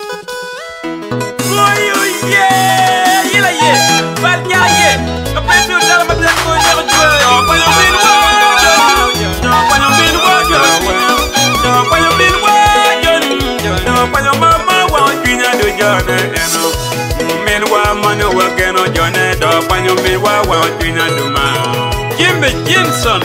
Jimson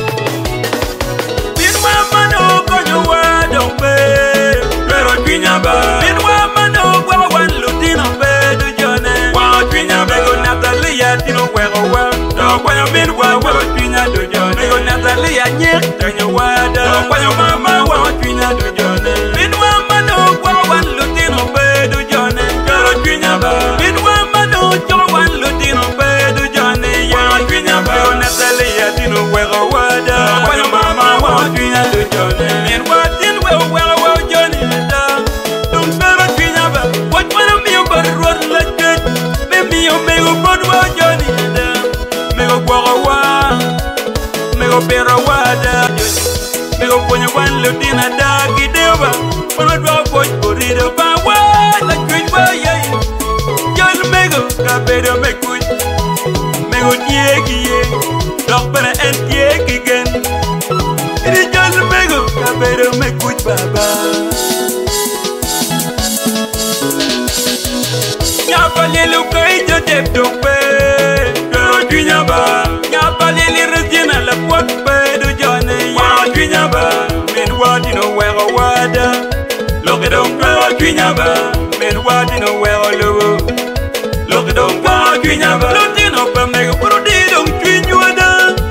Binwa mano konyo wa dombe Pero twinya ba Binwa mano kwa wan lutino be du jone Wa twinya ba Mego Natalia tino wego wa Do kwanyo binwa wa twinya du jone Mego Natalia nyek tanyo wada Do kwanyo mama wa twinya du jone Binwa mano kwa wan lutino be du jone Pero twinya ba Binwa mano kwa wan lutino be du jone Wa twinya ba Mego Natalia tino wego wada Do kwanyo mama wa twinya du jone Min wa tin wego wa jone da Dum pero twinya ba Wat wana miyo bar ruor la ket Be miyo mego bod wa jone da Mego gwaga wa Mego pero wada Mego ponyo wan lutina da Gideba Wana dwa poj borido ba wa La kuj wa yay Jol mego Kabedo me kuj Mego tiegi ye Dok bana en tiegi gen Ini jol mego Kabedo me kuj baba Nyapa lilu kai jo dep dok pe Pero twinya ba Nyapa lili rezina la kwak pe du jone Wa twinya ba Min wadino wego wada Loke dong pero twinya ba Min wadino wego logo Loke dong wa twinya ba Lutino pa mego puro di dong twinyu wada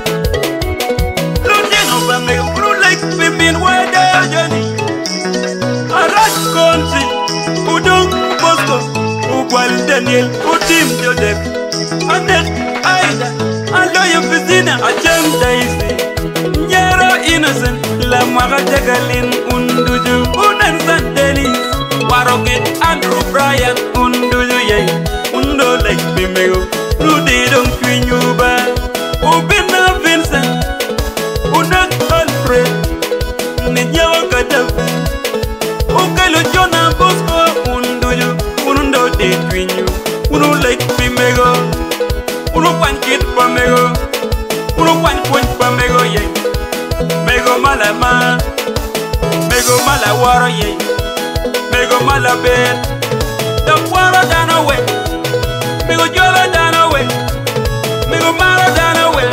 Lutino pa mego puro like pimin wada joni Arat konsi Udong Bosco Ukwal Daniel Utim Joseph Anet Aida Aloya Vizina Achem Daisy Nyero Innocent La Maga Jagalin Unduju Unansan Dennis Warokit Andrew Bryan Unduju Yay Undo Like Bimego Rudy Dong Twinyuba Ubina Vincent Unak Alfred Ninyawa Kadafi Ukalo Jona Bosco Unduju Undo De Twinyu Uno Like Bimego Uno Pankit Pamego Uno Panpunch Pamego Yay Mego Malama Mego Malawaro Yay Mego Malabet Dom Waro Danowe Mego Jola Danowe Mego Mara Danowe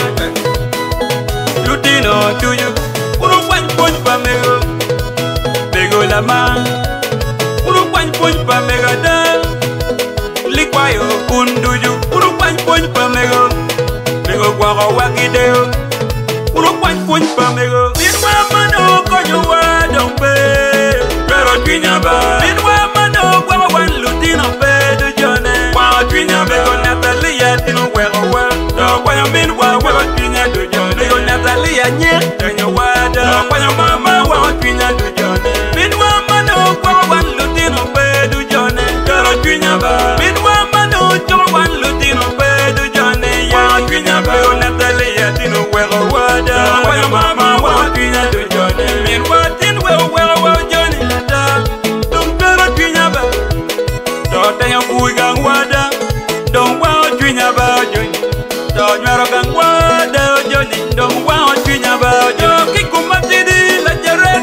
Lutino to you Uno Panpunch Pamego Mego Lama Uno Panpunch Pamega Da Likwayo Unduju Uno Panpunch Pamego Mego Guago Wakideo Uno Panpunch Pamego Binwa mano konyo wa dombe Pero twinya ba Binwa mano kwa wan lutino pe du jone Wa twinya Mego Natalia tino wego wa Do kwanyo binwa wa twinya du jone Mego Natalia nyek tanyo wada Do kwanyo mama wa twinya du jone Binwa mano kwa wan lutino pe du jone Pero twinya ba Binwa mano kwa wan lutino pe du jone Wa twinya Mego Natalia tino wego wada Do kwanyo mama wa twinya du jone Min wa tin wego wa jone da Dum pero twinya ba Do tanyo kui gang wada Dom wa twinya ba jone Do nyaro gang wada jone Dom wa twinya ba jone Kikumatidi la jeret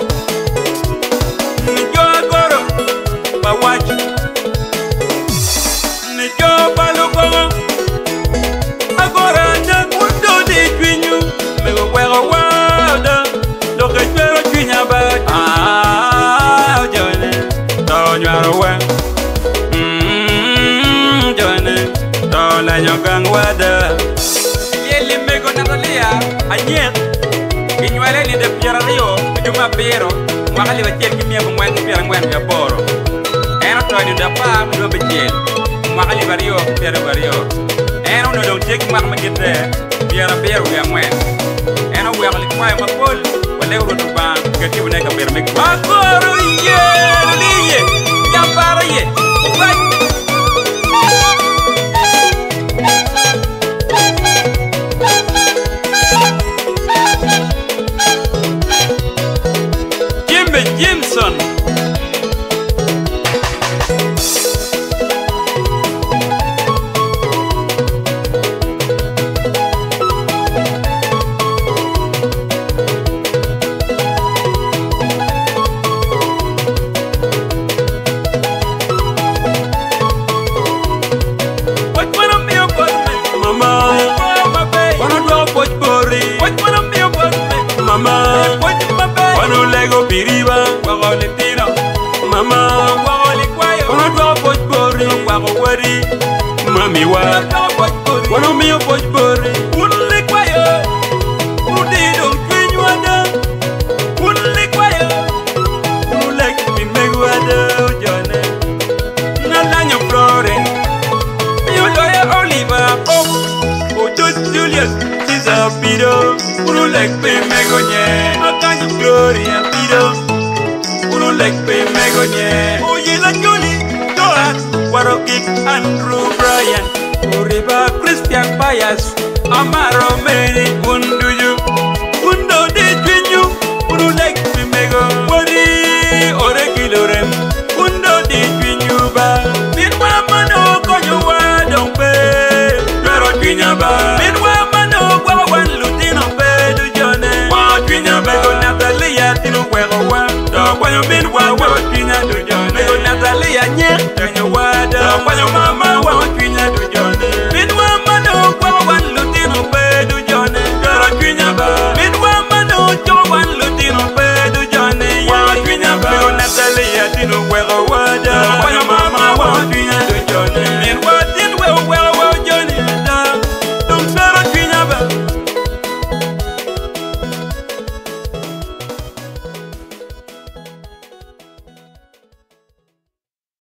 Ni jo agoro Ba wachi Ni jo balukongo Agora na mundo de twinyu Mego wego wada Loke pero twinya ba jone Do nyaro wa jone Do la nyogang wada Yeli Mego Natalia Anyek Kinyuale ni de Piera Rio Juma Piero Wakali wa chel kimia kumwen Piera ngwen ya boro Eno to ni da pa Mdo bejel Wakali wa Rio Piera wa Rio Eno no dong cheki mak magite Piera Piera wa ngwen Eno wakali kwa ya mapol Wale urotu bang Kati uneka Piera Mego Akoro ye Liye Yambara ye Jimson mama wali kwayo ono bojbori wako wari mami wa wono mi bojbori unli kwayo udido kwenywada unli kwayo ulek mi megwada jone nalanyo flore yo loya oliver ojo julius Cesar pido ulek mi megonye akanyo gloria pido ulek mi megonye oye la joli doat warokik Andrew Bryan Uriba Christian Bias Amaro Mary Unduju Undo de Twinyu Uru like Mego Wari Ore Kilorem Undo de Twinyu Ba Minwa Mano Konyo Wadong Pe Pero Twinya Ba Minwa Mano Gwawan Lutino Pe Du Jone Wa Twinya Ba Mego Natalia Tino Wego Wa Do Kwanyo Minwa Wa Twinya Du Jone Mego Natalia Nye Twinya Wada Do Kwanyo Mama Wa Twinya Du Jone Natalia, Tino, where a word,